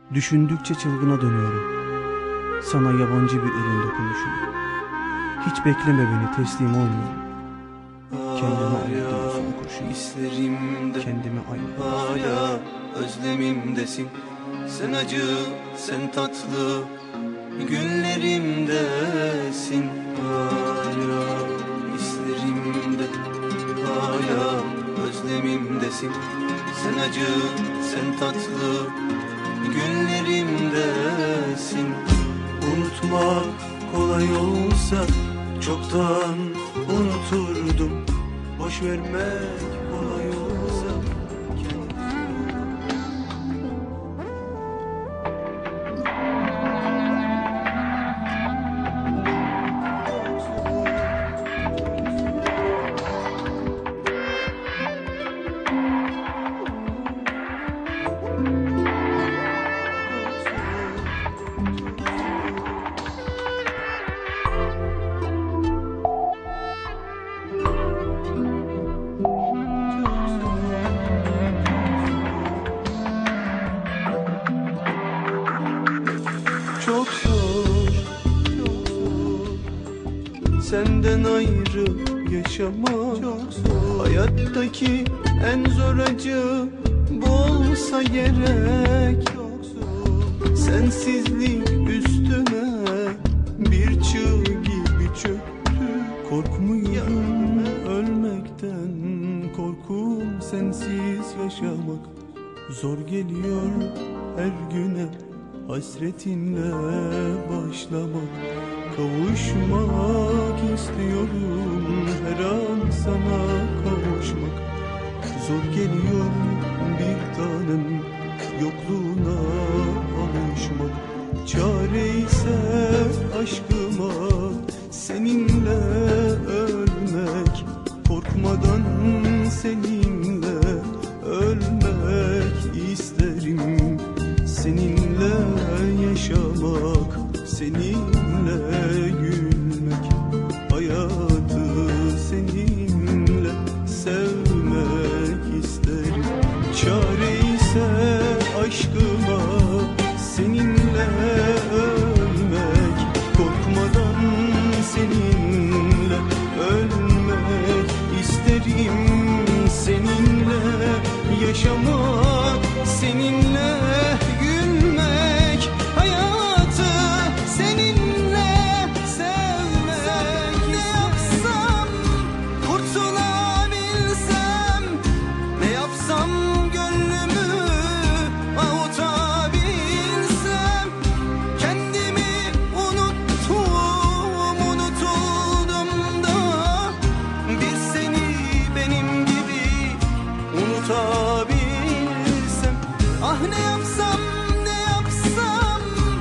Düşündükçe çılgına dönüyorum. Sana yabancı bir elin dokunuşunu. Hiç bekleme beni, teslim olmuyorum. Kendime ayırdım son kurşunu. İslerimde Kendime ayırdım. hala özlemimdesin. Sen acı, sen tatlı günlerimdesin. Hala hislerimde, hala özlemimdesin. Sen acı, sen tatlı günlerimdesin. Unutmak kolay olsa çoktan unuturdum. Boş vermek kolay olsa çok zor, senden ayrı yaşamak çok zor. Hayattaki en zor acı bu olsa gerek. Çok zor. Sensizlik üstüme bir çığ gibi çöktü. Korkmuyorum ölmekten, korkum sensiz yaşamak. Zor geliyor her güne hasretinle başlamak. Kavuşmak istiyorum, her an sana kavuşmak. Zor geliyor bir tanem yokluğuna alışmak. Çare ise aşkıma seninle ölmek. Korkmadan seninle ölmek isterim. Seninle yaşamak, seninle gülmek. Hayatı seninle sevmek isterim. Çare ise aşkıma seninle ölmek. Korkmadan seninle ölmek isterim. Seninle yaşamak, seninle gülmek. Hayatı seninle sevmek. Ne yapsam kurtulabilsem, ne yapsam gönlümü avutabilsem. Kendimi unuttum, unutuldum da bir seni benim gibi unutabilsem. Ah ne yapsam, ne yapsam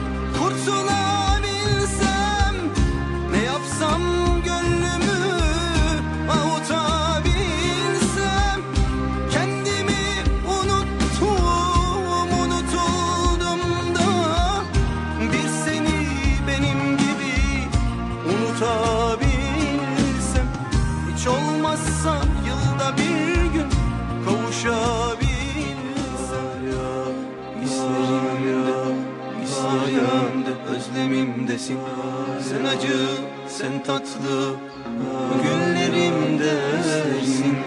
kurtulabilsem. Ne yapsam gönlümü avutabilsem. Kendimi unuttum, unutuldum da bir seni benim gibi unutabilsem. Hiç olmazsa yılda bir gün kavuşabilsem. İslerimde, özlemimdesin. Sen acı, sen tatlı günlerimdesin.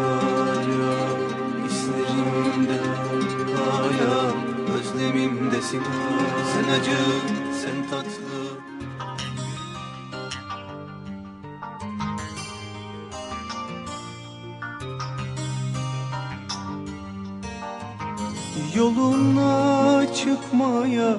İslerimde, hala özlemimdesin. Sen acı, sen tatlı. Yoluna çıkmaya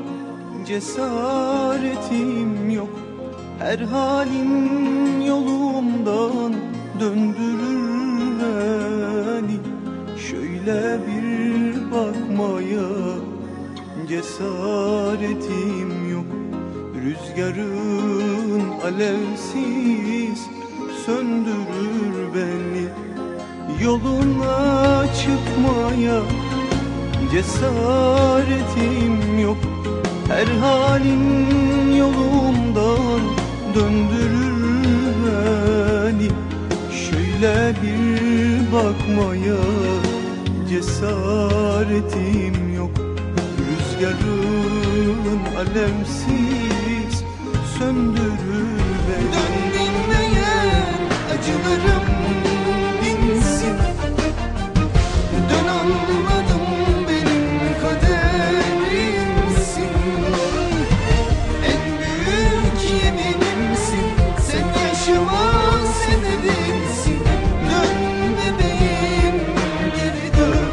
cesaretim yok. Her halin yolumdan döndürür beni. Şöyle bir bakmaya cesaretim yok. Rüzgarın alevsiz söndürür beni. Yoluna çıkmaya cesaretim yok. Her halin yolumdan döndürür beni. Şöyle bir bakmaya cesaretim yok. yarın alemsiz söndürür beni. Dön dinmeyen acılarım dinsin. Dön anladım benim kaderimsin. En büyük yeminimsin. Sen yaşama sebebimsin. Dön bebeğim geri dön.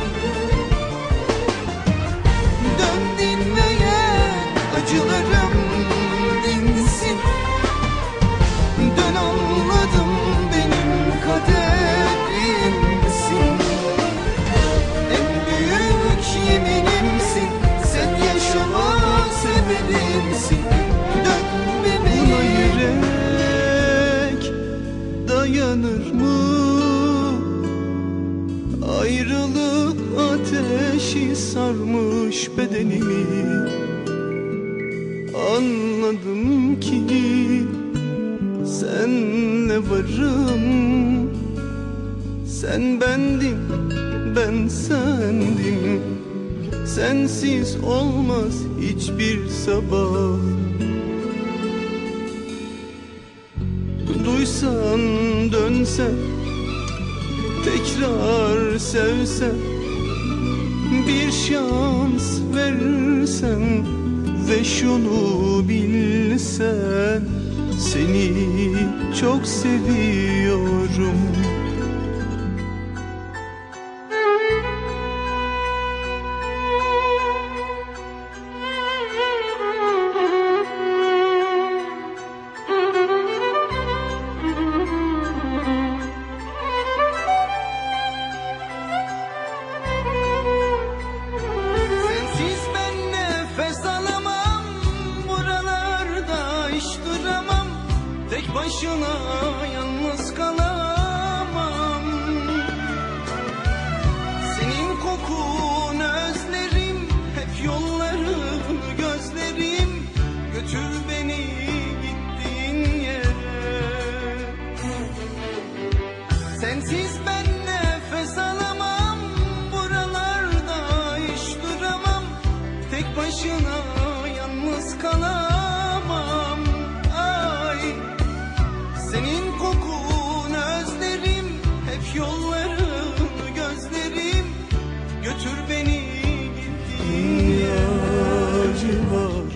Dön dinmeyen acılarım dinsin. Dön anladım benim kaderimsin. En büyük yeminimsin. Sen yaşama sebebimsin. Dön bebeğim. Buna yürek dayanır mı? Ayrılık ateşi sarmış bedenimi. Anladım ki senle varım. Sen bendin, ben sendim. Sensiz olmaz hiçbir sabah. Duysan dönsen, tekrar sevsen, bir şans versen ve şunu bilsen, seni çok seviyorum. Sensiz ben nefes alamam, buralarda hiç duramam, tek başına yalnız kalamam. Senin kokunu özlerim, hep yollarını gözlerim, götür beni gittiğin yere. Sensiz ben nefes alamam, buralarda hiç duramam, tek başına yalnız kalamam. Ay, senin kokunu özlerim, hep yollarını gözlerim, götür beni gittiğin ihtiyacı var,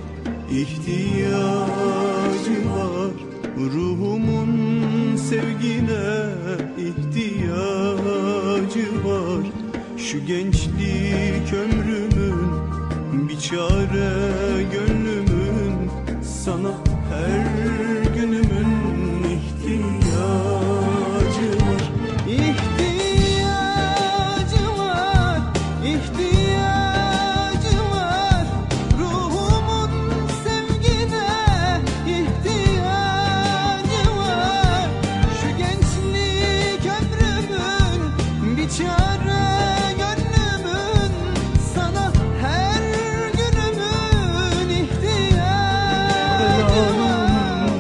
ihtiyacı var. Ruhumun sevgine ihtiyacı var. Şu gençlik ömrümün, bir çare gönlümün, sana her günümün ihtiyacı var. İhtiyacı var, ihtiyacı var. Ruhumun sevgine ihtiyacı var. Şu gençlik ömrümün, bir çare gönlümün, sana her günümün ihtiyacı var.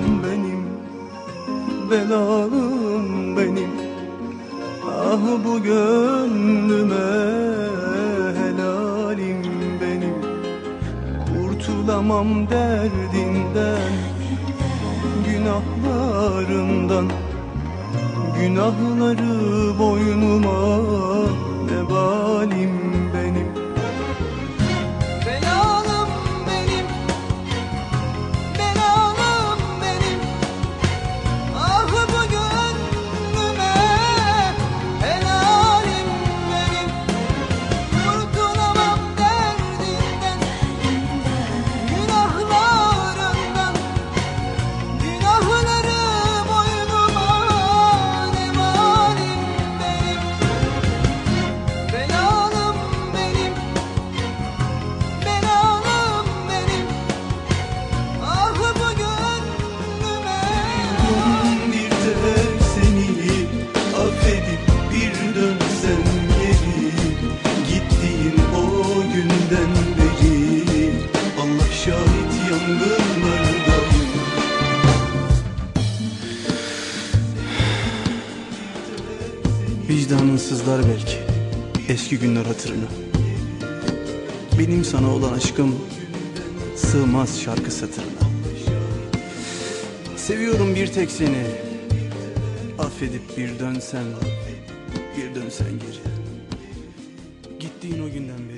Belalım benim, ah bu gönlüme helalim benim. Kurtulamam derdinden, günahlarından, günahları boynuma vebalim benim. Belalım benim, belalım benim, ah bu gönlüme helalim benim. Kurtulamam derdinden, günahlarından, günahları boynuma vebalim benim. Belalım benim, belalım benim, ah bu gönlüme. Bir tek seni affedip bir dönsem geri, gittiğin o günden beri Allah şahit yangınlardayım. Vicdanın sızlar belki eski günler hatırına. Benim sana olan aşkım sığmaz şarkı satırına. Seviyorum bir tek seni. Affedip bir dönsen geri. Gittiğin o günden beri